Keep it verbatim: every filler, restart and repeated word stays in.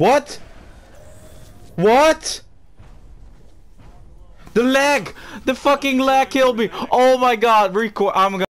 What? What? The lag! The fucking lag killed me! Oh my god, record. I'm gonna